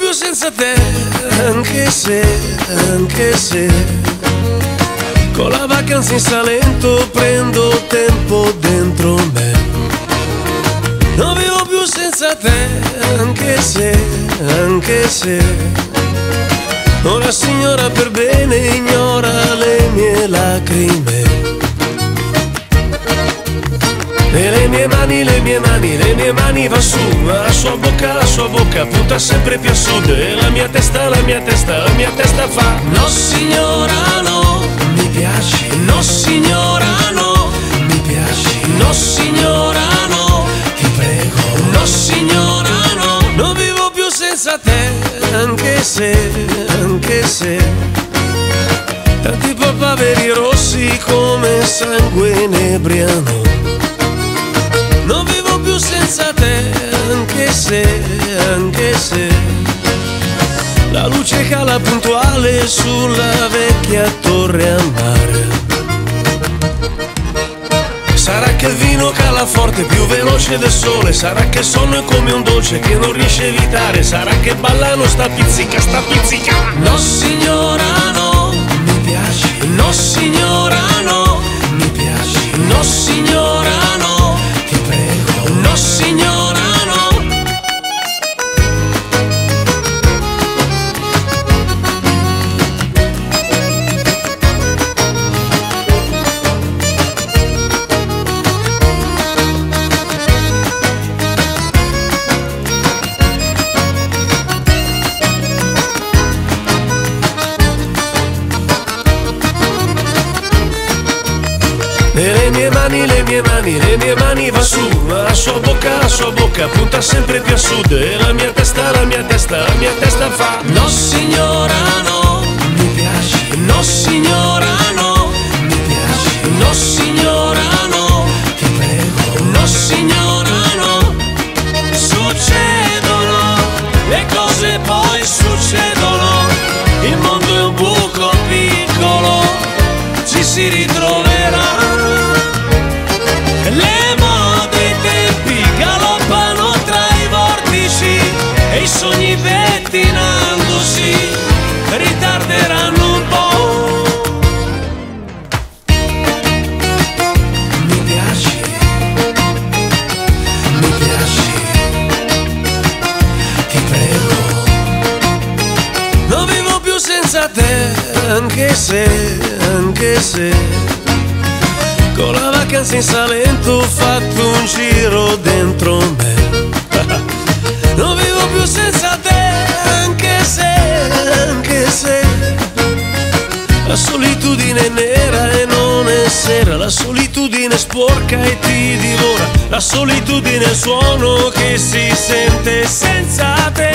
più senza te, anche se con la vacanza in Salento prendo tempo dentro me. Non vivo più senza te, anche se una signora per bene ignora le mie lacrime. E le mie mani va su, ma la sua bocca punta sempre più a sud. E la mia testa fa: no signora no, mi piaci. No signora no, mi piaci. No signora no, ti prego. No signora no, non vivo più senza te, anche se tanti papaveri rossi come sangue inebriano. Non vivo più senza te, anche se la luce cala puntuale sulla vecchia torre a mare. Sarà che il vino cala forte, più veloce del sole. Sarà che il sonno è come un dolce che non riesce a evitare. Sarà che ballano sta pizzica. No signora no, mi piaci. No signora no, mi piaci. No signora no, ti prego. No signora no. E le mie mani va su, ma la sua bocca punta sempre più a sud. E la mia testa fa: no signora no, mi piaci. No signora no, mi piaci. No signora no, ti prego. No signora no. Succedono le cose, poi succedono. Il mondo è un buco piccolo, ci si ritroverà. Le mode e i tempi galoppano tra i vortici e i sogni pettinandosi ritarderanno un po'. Mi piaci, ti prego. Non vivo più senza te, anche se con la vacanza in Salento ho fatto un giro dentro me. Non vivo più senza te, anche se la solitudine è nera e non è sera. La solitudine è sporca e ti divora. La solitudine è il suono che si sente senza te.